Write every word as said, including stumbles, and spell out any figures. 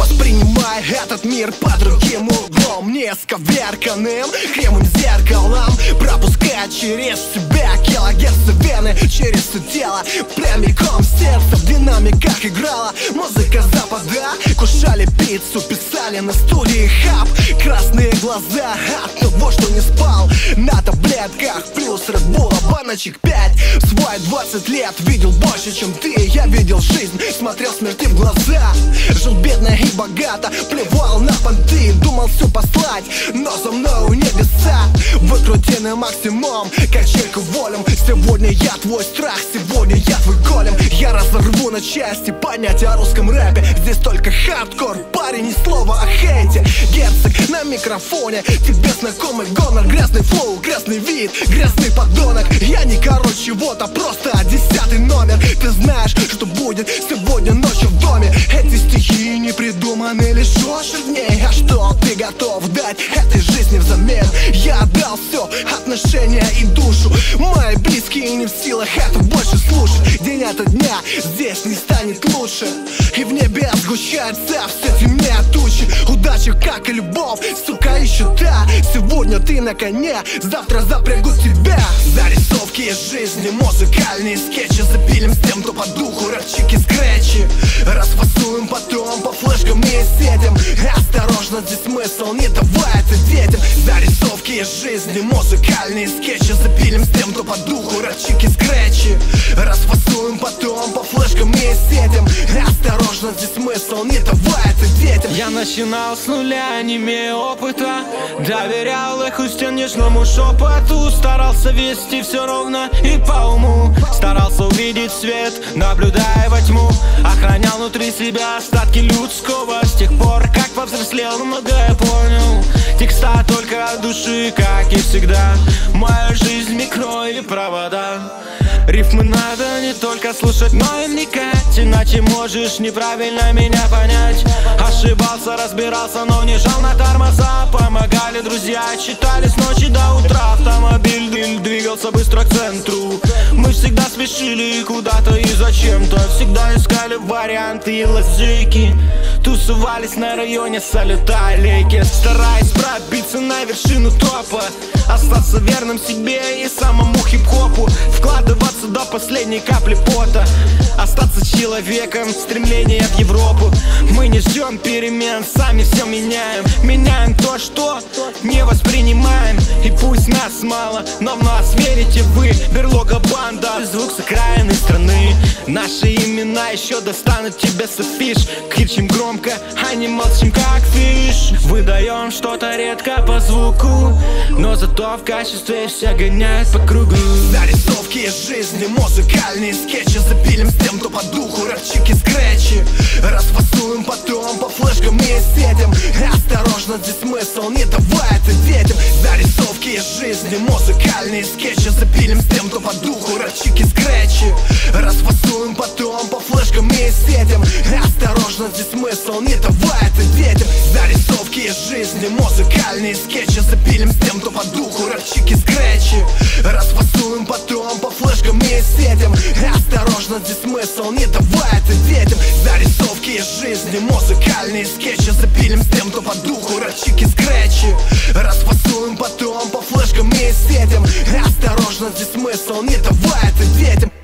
Воспринимай этот мир по другим углом, не сковерканным кремом зеркалом. Пропускай через себя килогерцы вены, через все тело прямиком в сердце. В динамиках играла музыка запада. Кушали пиццу, писали на студии хаб. Красные глаза от того, что не спал на таблетках, плюс Red Bull, баночек пять. В свои двадцать лет видел больше, чем ты. Я видел жизнь, смотрел смерти в глаза. Жил бедно и богато, плевал на понты. Думал все послать, но за мною небеса. Выкрути на максимум, как чайку волем. Сегодня я твой страх, сегодня я твой голем. Я разорву на части понятия о русском рэпе. Здесь только хардкор, парень, ни слова о хейте. Герцог на микрофоне, тебе знакомый гонор. Грязный флоу, грязный вид, грязный подонок. Я не король чего-то, просто десятый номер. Ты знаешь, что будет сегодня ночью в доме. Эти стихи не придуманы лишь очень в ней. А что ты готов дать этой жизни взамен? Я отдал все, отношения и душу. Мои близкие не в силах это больше слушать. День ото дня здесь не станет лучше. И в небе сгущается все темнее тучи. Удача, как и любовь, сука, еще та. Сегодня ты на коне, завтра запрягут тебя. Зарисовки из жизни, музыкальные скетчи. Запилим с тем, кто по духу, рэпчики, скретчи. Расфасуем потом по флешкам и сетям. Осторожно, здесь смысл, не давай это детям. Зарисовки из жизни, музыкальные скетчи. Запилим с тем, кто по духу, рэпчики, скретчи. Расфасуем потом по флешкам и сетям. Осторожно, здесь смысл, не давай это детям. Я начинал с нуля, не имея опыта. Доверял эху стен нежному шепоту. Старался вести все ровно и по уму. Старался увидеть свет, наблюдая во тьму. Охранял внутри себя остатки людского. С тех пор, как повзрослел, многое понял. Текста только от души, как и всегда. Моя жизнь микро или провода. Рифмы надо не только слушать, но и вникать. Иначе можешь неправильно меня понять. Ошибался, разбирался, но не жал на тормоза. Помогали друзья, читали с ночи до утра. Автомобиль двигался быстро к центру. Мы всегда спешили куда-то и зачем-то. Всегда искали варианты и лазейки. Тусовались на районе салюта аллейки. Стараясь пробиться на вершину топа. Остаться верным себе и самому хип-хопу. Вкладываться до последней капли пота. Остаться человеком, стремление в Европу. Мы не ждем перемен, сами все меняем. Меняем то, что не воспринимаем. И пусть нас мало, но в нас верите вы. Берлога банда, звук с окраины страны. Наши имена еще достанут тебе с афиш. Кричим громко, а не молчим как фиш. Выдаем что-то редко по звуку, но зато в качестве все гоняют по кругу. Зарисовки из жизни, музыкальные скетчи. Запилим с тем, кто по духу, рэпчики, скретчи. Расфасуем потом по флешкам и сетям. Осторожно, здесь смысл, не давай это детям. Зарисовки из жизни, музыкальные скетчи. Запилим с тем, кто по духу, рэпчики, скретчи. Расфасуем потом по флешкам и сетям. Осторожно, здесь смысл, не давай это детям. Зарисовки из жизни, музыкальные скетчи. Запилим с тем, кто по духу, рэпчики, скретчи. Расфасуем потом по флешкам и сетям. Осторожно, здесь смысл, не давай это детям. Зарисовки из жизни, музыкальные скетчи. Запилим с тем, кто по духу, рэпчики, скретчи. Расфасуем потом по флешкам и сетям. Осторожно, здесь смысл, не давай это детям.